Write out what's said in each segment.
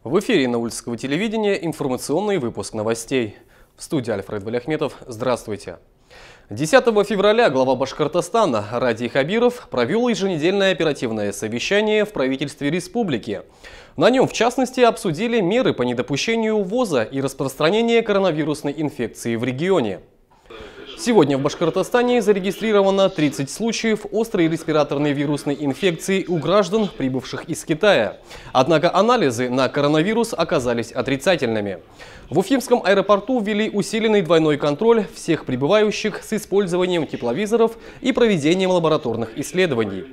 В эфире Наульского телевидения информационный выпуск новостей. В студии Альфред Валиахметов. Здравствуйте. 10 февраля глава Башкортостана Радий Хабиров провел еженедельное оперативное совещание в правительстве республики. На нем, в частности, обсудили меры по недопущению ввоза и распространения коронавирусной инфекции в регионе. Сегодня в Башкортостане зарегистрировано 30 случаев острой респираторной вирусной инфекции у граждан, прибывших из Китая. Однако анализы на коронавирус оказались отрицательными. В Уфимском аэропорту ввели усиленный двойной контроль всех прибывающих с использованием тепловизоров и проведением лабораторных исследований.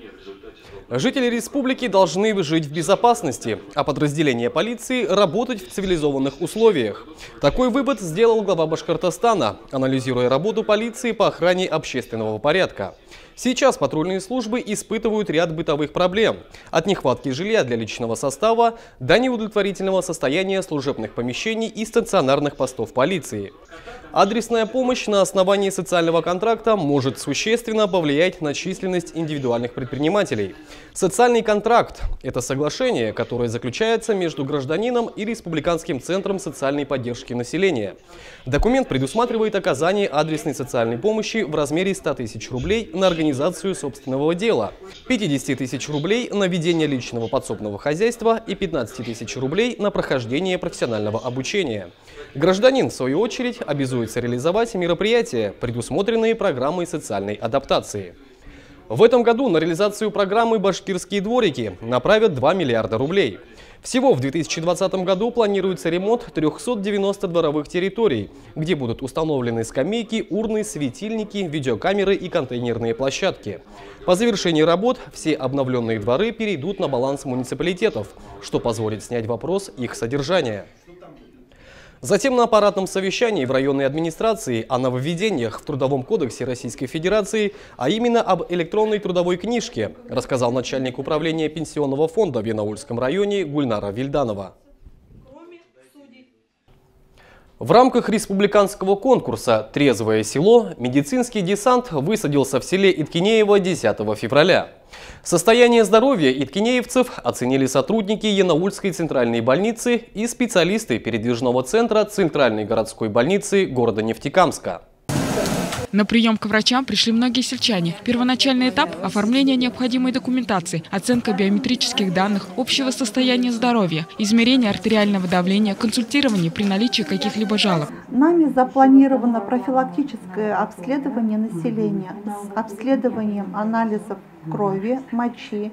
Жители республики должны жить в безопасности, а подразделения полиции работать в цивилизованных условиях. Такой вывод сделал глава Башкортостана, анализируя работу полиции по охране общественного порядка. Сейчас патрульные службы испытывают ряд бытовых проблем. От нехватки жилья для личного состава до неудовлетворительного состояния служебных помещений и стационарных постов полиции. Адресная помощь на основании социального контракта может существенно повлиять на численность индивидуальных предпринимателей. Социальный контракт – это соглашение, которое заключается между гражданином и Республиканским центром социальной поддержки населения. Документ предусматривает оказание адресной социальной помощи в размере 100 тысяч рублей на организацию собственного дела, 50 тысяч рублей на ведение личного подсобного хозяйства и 15 тысяч рублей на прохождение профессионального обучения. Гражданин, в свою очередь, обязуется реализовать мероприятия, предусмотренные программой социальной адаптации. В этом году на реализацию программы «Башкирские дворики» направят 2 миллиарда рублей. Всего в 2020 году планируется ремонт 390 дворовых территорий, где будут установлены скамейки, урны, светильники, видеокамеры и контейнерные площадки. По завершении работ все обновленные дворы перейдут на баланс муниципалитетов, что позволит снять вопрос их содержания. Затем на аппаратном совещании в районной администрации о нововведениях в Трудовом кодексе Российской Федерации, а именно об электронной трудовой книжке, рассказал начальник управления пенсионного фонда в Янаульском районе Гульнара Вильданова. В рамках республиканского конкурса «Трезвое село» медицинский десант высадился в селе Иткинеево 10 февраля. Состояние здоровья иткинеевцев оценили сотрудники Янаульской центральной больницы и специалисты передвижного центра Центральной городской больницы города Нефтекамска. На прием к врачам пришли многие сельчане. Первоначальный этап – оформление необходимой документации, оценка биометрических данных, общего состояния здоровья, измерение артериального давления, консультирование при наличии каких-либо жалоб. Нами запланировано профилактическое обследование населения с обследованием анализов крови, мочи,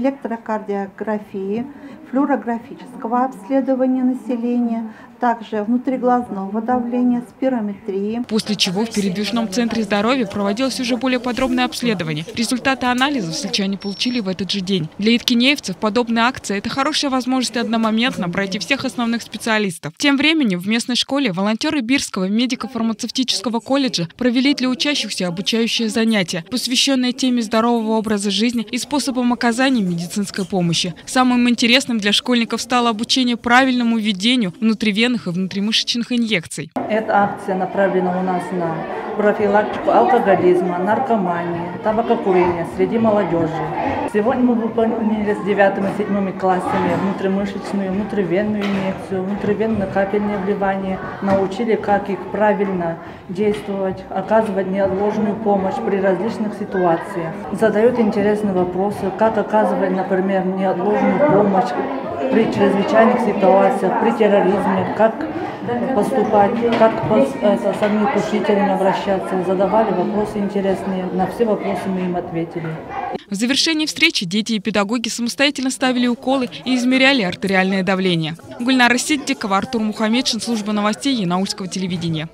электрокардиографии, флюорографического обследования населения, также внутриглазного давления, спирометрии. После чего в передвижном центре здоровья проводилось уже более подробное обследование. Результаты анализов сельчане получили в этот же день. Для иткинеевцев подобная акция – это хорошая возможность одномоментно пройти всех основных специалистов. Тем временем в местной школе волонтеры Бирского медико-фармацевтического колледжа провели для учащихся обучающее занятие, посвященное теме здорового образа жизни и способам оказания медицинской помощи. Самым интересным для школьников стало обучение правильному введению внутривенных и внутримышечных инъекций. Эта акция направлена у нас на профилактику алкоголизма, наркомании, табакокурения среди молодежи. Сегодня мы выполнили с 9 и 7 классами внутримышечную, внутривенную инъекцию, внутривенное капельное вливание. Научили, как их правильно действовать, оказывать неотложную помощь при различных ситуациях. Задают интересные вопросы, как оказывать, например, неотложную помощь при чрезвычайных ситуациях, при терроризме, как поступать, как с огнетушителями обращаться. Задавали вопросы интересные, на все вопросы мы им ответили. В завершении встречи дети и педагоги самостоятельно ставили уколы и измеряли артериальное давление. Гульнара Сиддикова, Артур Мухамедшин, служба новостей Янаульского телевидения.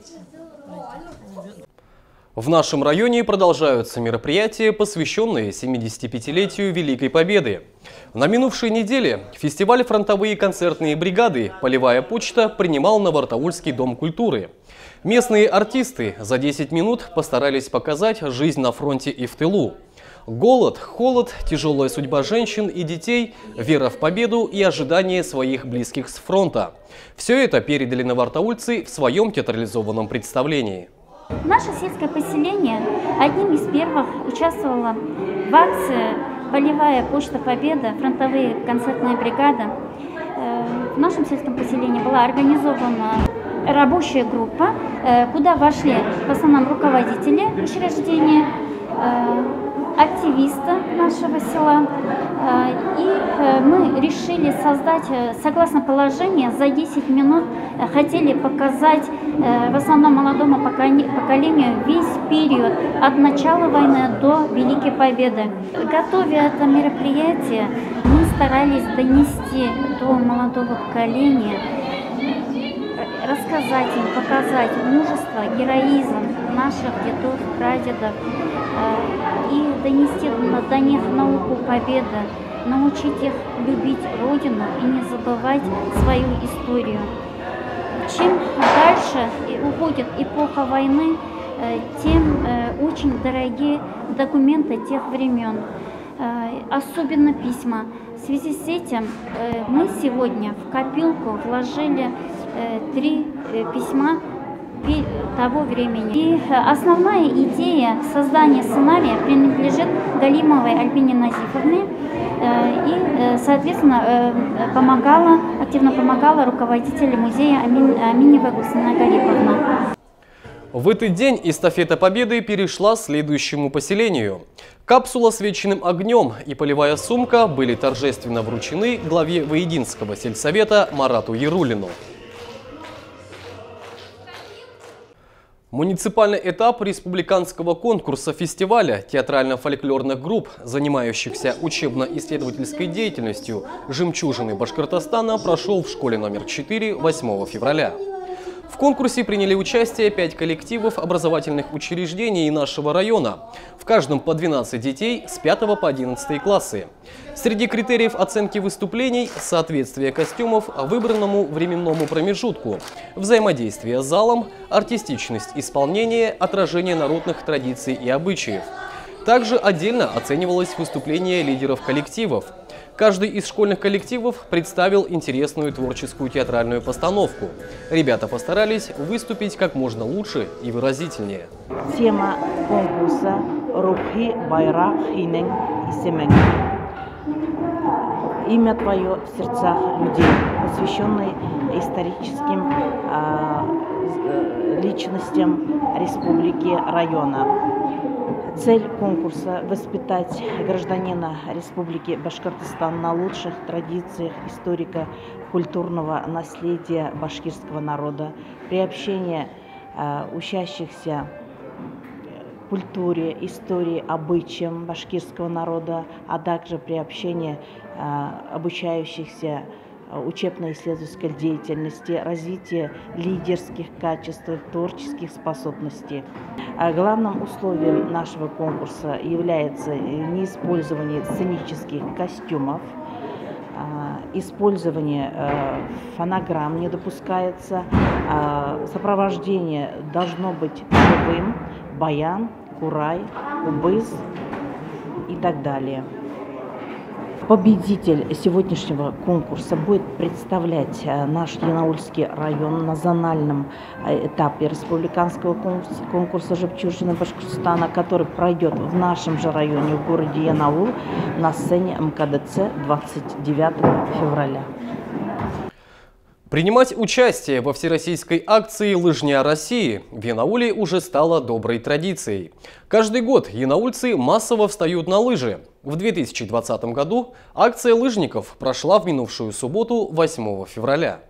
В нашем районе продолжаются мероприятия, посвященные 75-летию Великой Победы. На минувшей неделе фестиваль «Фронтовые концертные бригады. Полевая почта» принимал Новоартаульский дом культуры. Местные артисты за 10 минут постарались показать жизнь на фронте и в тылу. Голод, холод, тяжелая судьба женщин и детей, вера в победу и ожидание своих близких с фронта. Все это передали новоартаульцы в своем театрализованном представлении. Наше сельское поселение одним из первых участвовало в акции «Полевая почта Победа», фронтовые концертные бригады. в нашем сельском поселении была организована рабочая группа, куда вошли в основном руководители учреждения, активисты нашего села. И мы решили создать, согласно положению, за 10 минут хотели показать в основном молодому поколению весь период от начала войны до Великой Победы. Готовя это мероприятие, мы старались донести до молодого поколения, рассказать им, показать мужество, героизм наших дедов, прадедов и донести до них науку победы, научить их любить Родину и не забывать свою историю. Чем дальше уходит эпоха войны, тем очень дорогие документы тех времен, особенно письма. В связи с этим мы сегодня в копилку вложили 3 письма того времени. И основная идея создания сценария принадлежит Галимовой Альбине Назифовне и, соответственно, активно помогала руководителю музея Аминева Гульсина Гариповна. В этот день эстафета Победы перешла к следующему поселению. Капсула с вечным огнем и полевая сумка были торжественно вручены главе Воединского сельсовета Марату Ярулину. Муниципальный этап республиканского конкурса фестиваля театрально-фольклорных групп, занимающихся учебно-исследовательской деятельностью «Жемчужины Башкортостана», прошел в школе номер 4 8 февраля. В конкурсе приняли участие 5 коллективов образовательных учреждений нашего района. В каждом по 12 детей с 5 по 11 классы. Среди критериев оценки выступлений – соответствие костюмов выбранному временному промежутку, взаимодействие с залом, артистичность исполнения, отражение народных традиций и обычаев. Также отдельно оценивалось выступление лидеров коллективов. Каждый из школьных коллективов представил интересную творческую театральную постановку. Ребята постарались выступить как можно лучше и выразительнее. Тема конкурса «Рухи байрак хинен исемен». Имя твое в сердцах людей, посвященный историческим личностям республики, района. Цель конкурса – воспитать гражданина Республики Башкортостан на лучших традициях историко-культурного наследия башкирского народа, приобщение учащихся культуре, истории, обычаям башкирского народа, а также приобщение обучающихся учебно-исследовательской деятельности, развитие лидерских качеств, творческих способностей. Главным условием нашего конкурса является неиспользование сценических костюмов, использование фонограмм не допускается, сопровождение должно быть живым, баян, курай, убыз и так далее. Победитель сегодняшнего конкурса будет представлять наш Янаульский район на зональном этапе республиканского конкурса «Жемчужины Башкортостана», который пройдет в нашем же районе, в городе Янаул, на сцене МКДЦ 29 февраля. Принимать участие во всероссийской акции «Лыжня России» в Янауле уже стало доброй традицией. Каждый год янаульцы массово встают на лыжи. В 2020 году акция лыжников прошла в минувшую субботу, 8 февраля.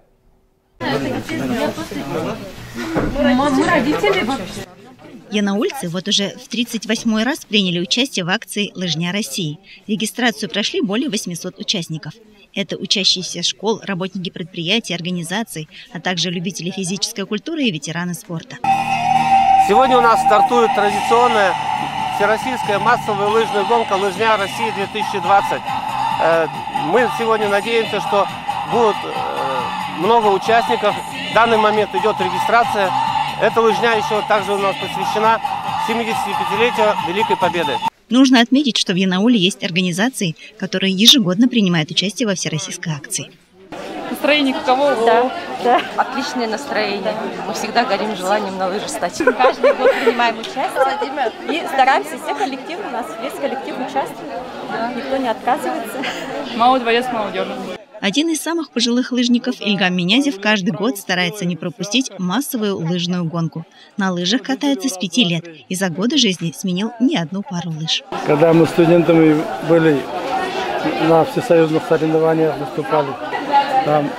Янаульцы вот уже в 38-й раз приняли участие в акции «Лыжня России». Регистрацию прошли более 800 участников. Это учащиеся школ, работники предприятий, организаций, а также любители физической культуры и ветераны спорта. Сегодня у нас стартует традиционная всероссийская массовая лыжная гонка «Лыжня России-2020». Мы сегодня надеемся, что будет много участников. В данный момент идет регистрация. Эта лыжня еще также у нас посвящена 75-летию Великой Победы. Нужно отметить, что в Янауле есть организации, которые ежегодно принимают участие во всероссийской акции. Настроение каково? Да. Отличное настроение. Мы всегда горим желанием на лыжи стать. Каждый год принимаем участие и стараемся, все коллективы, у нас весь коллектив участвует, никто не отказывается. Мало дворец молодежи. Один из самых пожилых лыжников Ильгам Минязев каждый год старается не пропустить массовую лыжную гонку. На лыжах катается с 5 лет и за годы жизни сменил не одну пару лыж. Когда мы студентами были, на всесоюзных соревнованиях выступали, там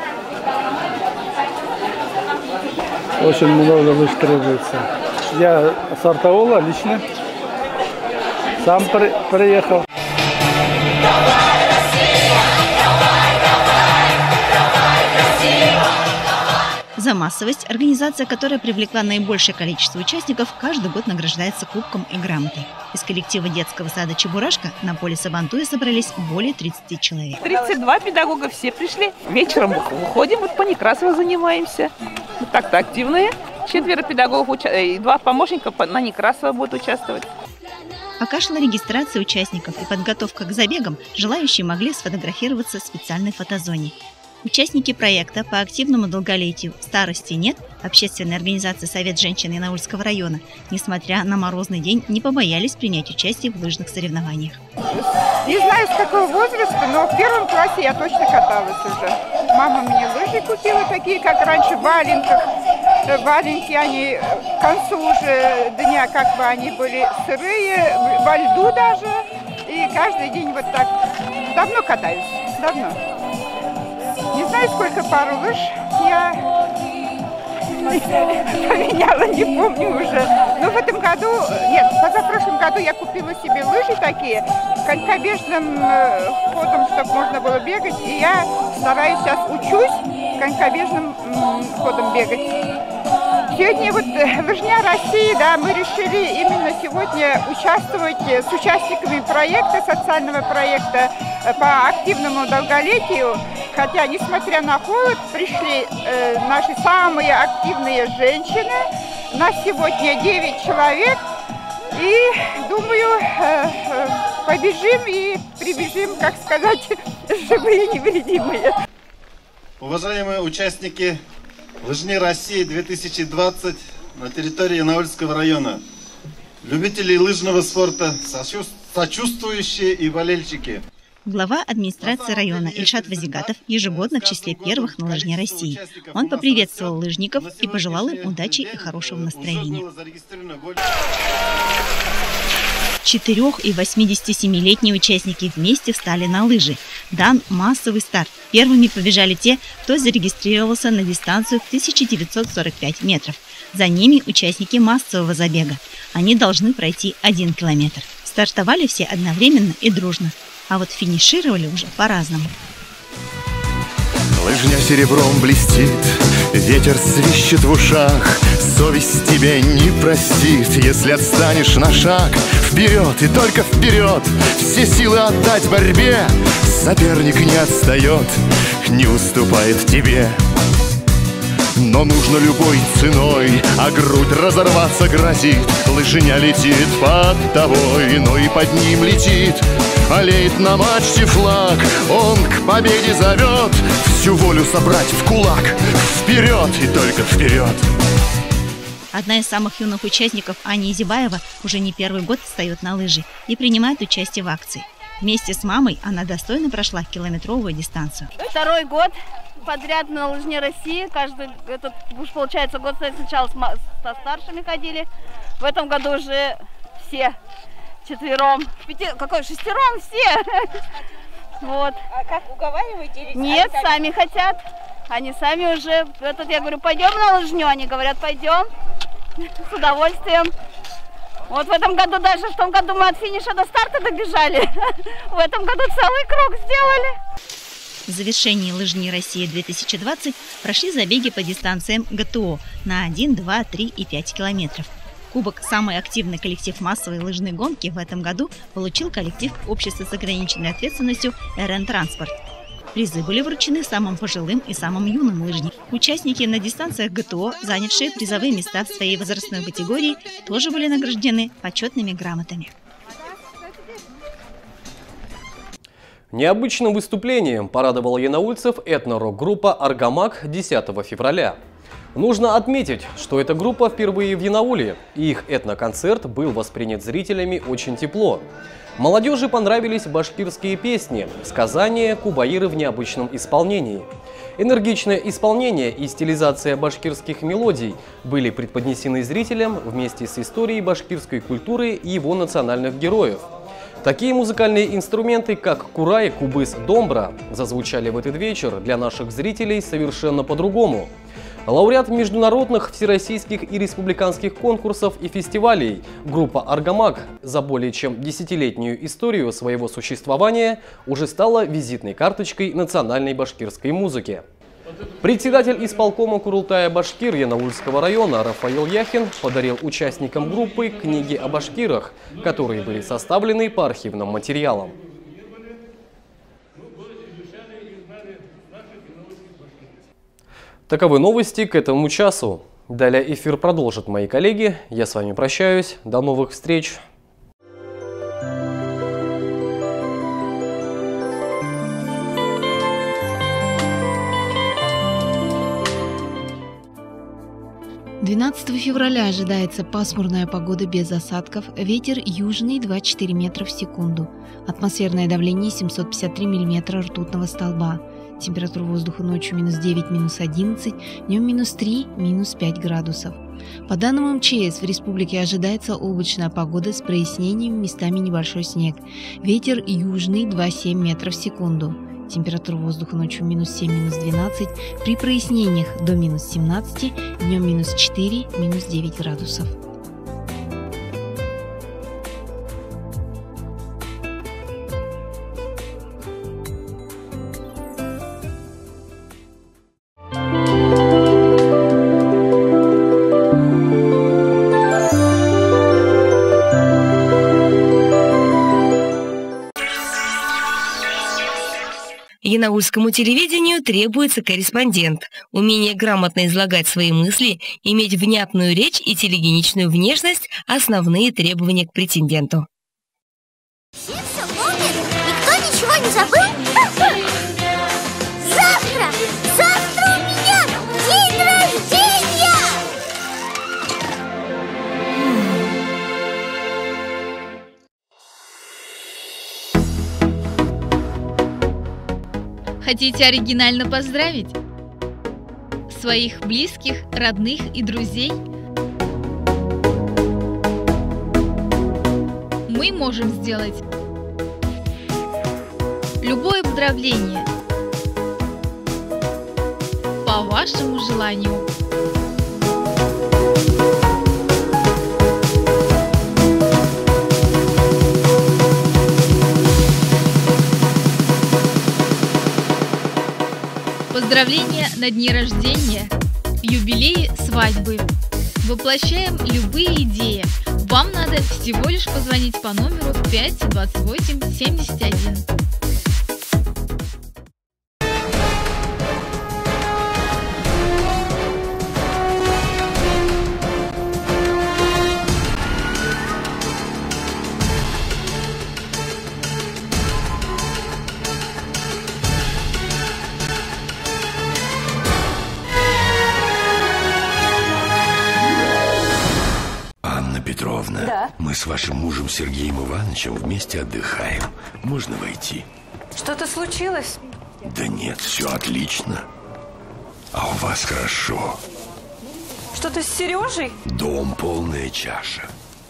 очень много лыж требуется. Я с Артаула лично сам приехал. За массовость организация, которая привлекла наибольшее количество участников, каждый год награждается кубком и грамотой. Из коллектива детского сада «Чебурашка» на поле Сабантуя собрались более 30 человек. 32 педагога, все пришли. Вечером выходим, вот по Некрасово занимаемся. Вот так-то активные. 4 педагогов и 2 помощника на Некрасово будут участвовать. Пока шла регистрация участников и подготовка к забегам, желающие могли сфотографироваться в специальной фотозоне. Участники проекта по активному долголетию «Старости нет» общественной организации «Совет женщин» Янаульского района, несмотря на морозный день, не побоялись принять участие в лыжных соревнованиях. Не знаю, с какого возраста, но в 1 классе я точно каталась уже. Мама мне лыжи купила, такие, как раньше, в валенках. Валенки, они к концу уже дня, как бы они были сырые, во льду даже. И каждый день вот так. Давно катаюсь, давно. Не знаю, сколько пару лыж я поменяла, не помню уже. Но в этом году, нет, позапрошлом году я купила себе лыжи такие, конькобежным ходом, чтобы можно было бегать. И я стараюсь сейчас учусь конькобежным ходом бегать. Сегодня вот Лыжня России, да, мы решили именно сегодня участвовать с участниками проекта, социального проекта по активному долголетию. Хотя, несмотря на холод, пришли наши самые активные женщины. Нас сегодня 9 человек. И, думаю, побежим и прибежим, как сказать, живые и невредимые. Уважаемые участники Лыжни России 2020 на территории Янаульского района, любители лыжного спорта, сочувствующие и болельщики. Глава администрации района Ильшат Вазигатов ежегодно в числе первых на Лыжне России. Он поприветствовал лыжников и пожелал им удачи и хорошего настроения. 4- и 87-летние участники вместе встали на лыжи. Дан массовый старт. Первыми побежали те, кто зарегистрировался на дистанцию в 1945 метров. За ними участники массового забега. Они должны пройти 1 километр. Стартовали все одновременно и дружно. А вот финишировали уже по-разному. Лыжня серебром блестит, ветер свищет в ушах. Совесть тебе не простит, если отстанешь на шаг. Вперед и только вперед, все силы отдать борьбе. Соперник не отстает, не уступает тебе. Но нужно любой ценой, а грудь разорваться грозит. Лыжня летит под тобой, но и под ним летит. Олеет на мачте флаг, он к победе зовет. Всю волю собрать в кулак, вперед и только вперед. Одна из самых юных участников, Аня Изибаева, уже не первый год встает на лыжи и принимает участие в акции. Вместе с мамой она достойно прошла километровую дистанцию. 2-й год подряд на Лыжне России. Каждый, этот, уж получается, год сначала со старшими ходили. В этом году уже все 4-м, 6-м все. Вот. А как уговариваете? Нет, сами хотят. Они сами уже, я говорю, пойдем на лыжню. Они говорят, пойдем. С удовольствием. Вот в этом году, даже в том году мы от финиша до старта добежали. В этом году целый круг сделали. В завершении Лыжни России 2020 прошли забеги по дистанциям ГТО на 1, 2, 3 и 5 километров. Кубок «Самый активный коллектив массовой лыжной гонки» в этом году получил коллектив общества с ограниченной ответственностью «РН Транспорт». Призы были вручены самым пожилым и самым юным лыжникам. Участники на дистанциях ГТО, занявшие призовые места в своей возрастной категории, тоже были награждены почетными грамотами. Необычным выступлением порадовала янаульцев этно-рок-группа «Аргамак» 10 февраля. Нужно отметить, что эта группа впервые в Янауле, и их этноконцерт был воспринят зрителями очень тепло. Молодежи понравились башкирские песни, сказания, кубаиры в необычном исполнении. Энергичное исполнение и стилизация башкирских мелодий были преподнесены зрителям вместе с историей башкирской культуры и его национальных героев. Такие музыкальные инструменты, как курай, кубыс, домбра, зазвучали в этот вечер для наших зрителей совершенно по-другому. Лауреат международных, всероссийских и республиканских конкурсов и фестивалей группа «Аргамак» за более чем десятилетнюю историю своего существования уже стала визитной карточкой национальной башкирской музыки. Председатель исполкома Курултая Башкир Янаульского района Рафаил Яхин подарил участникам группы книги о башкирах, которые были составлены по архивным материалам. Таковы новости к этому часу. Далее эфир продолжат мои коллеги. Я с вами прощаюсь. До новых встреч. «12 февраля ожидается пасмурная погода без осадков, ветер южный 2,4 метра в секунду, атмосферное давление 753 миллиметра ртутного столба, температура воздуха ночью -9, -11, днем -3, -5 градусов. По данным МЧС, в республике ожидается облачная погода с прояснением, местами небольшой снег, ветер южный 2,7 метра в секунду. Температура воздуха ночью -7, -12, при прояснениях до -17, днем -4, -9 градусов. Янаульскому телевидению требуется корреспондент. Умение грамотно излагать свои мысли, иметь внятную речь и телегеничную внешность – основные требования к претенденту. Все помнят? Никто ничего не забыл? Завтра у меня день рождения! Хотите оригинально поздравить своих близких, родных и друзей? Мы можем сделать любое поздравление по вашему желанию. Поздравления на дни рождения, юбилеи, свадьбы. Воплощаем любые идеи. Вам надо всего лишь позвонить по номеру 52871. Петровна, да? Мы с вашим мужем Сергеем Ивановичем вместе отдыхаем. Можно войти? Что-то случилось? Да нет, все отлично. А у вас хорошо. Что-то с Сережей? Дом полная чаша.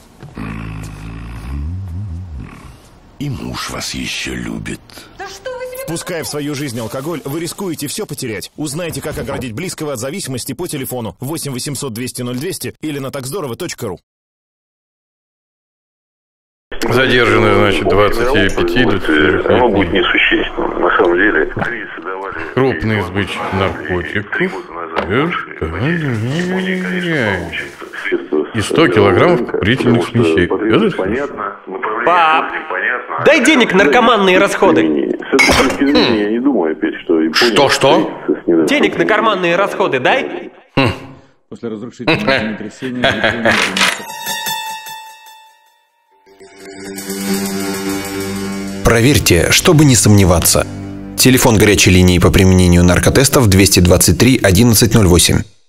И муж вас еще любит. Да что вы себе... Впуская в свою жизнь алкоголь, вы рискуете все потерять. Узнайте, как оградить близкого от зависимости по телефону 8 800 200 0200 или на такздорово.ру. Задержаны, значит, 25 до 40. Оно будет несущественным. На самом деле, крупный избыток наркотиков и 100 килограммов курительных смесей. Пап, дай денег на наркоманные расходы. Я не думаю опять, что... Что? Денег на карманные расходы дай. После разрушительного землетрясения... Проверьте, чтобы не сомневаться. Телефон горячей линии по применению наркотестов 223 1108.